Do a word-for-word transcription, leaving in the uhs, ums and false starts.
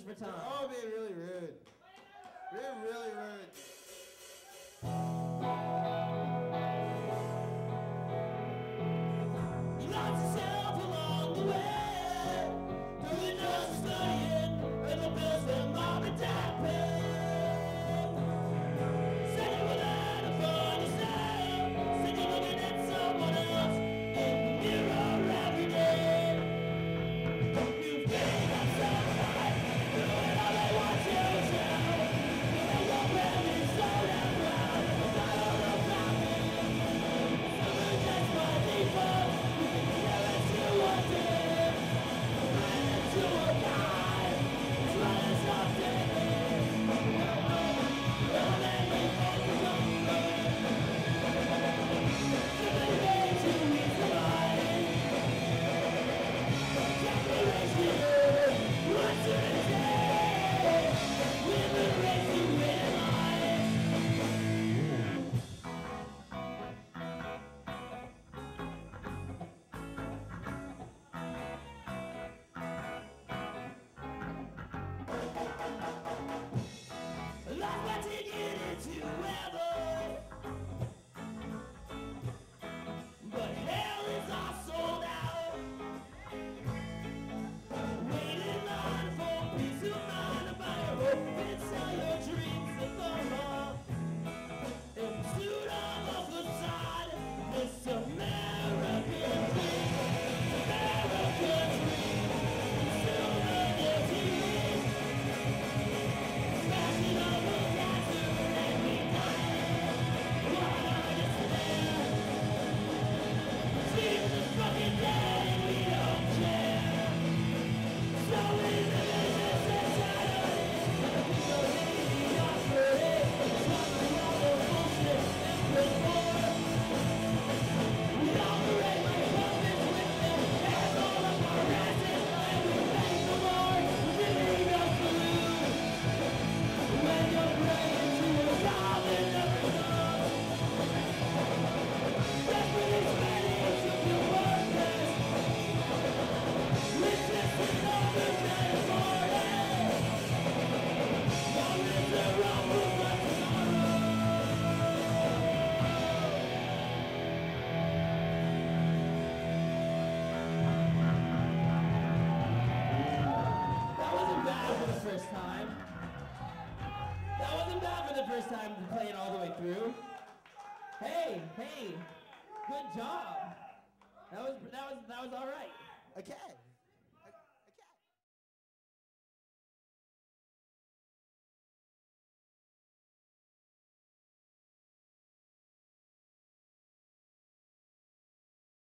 for Tom. Oh, being really rude. Being really rude. You lost yourself along the way, doing nothing, studying, and the bills that mom and dad pay. Said you were there to find yourself, said you're looking at someone else in the mirror every day. You've been on some life, doing all they want you to. You know your family's so damn proud, but not all about me. Someone just by default, you can hear it to a day. Running to a guy, it's running something. Well, then we both become good. You've been way too weak to lie. Declaration, what's your day? We've been raised to win in life. Life might take it into heaven, but hell is all sold out. Wait in line for peace of mind, buy your hope and sell your dreams at the mall. In pursuit of a facade, this American dream, American dream, silver disease, smashing over cancer and we dying. What a despair! Jesus fucking dead and we don't care. So we live in this insanity, we go mediocrity, swallowing all the bullshit and put more. We operate like puppets with their hands all up our asses, and we thank the Lord for giving us the lube. When you're praying to a God that never knows, desperately spending to feel worthless. Riches is others that is morning. One is the wrong move for tomorrow. That wasn't bad for the first time. That wasn't bad for the first time to play it all the way through. Hey, hey, good job. That was that was that was all right. Okay.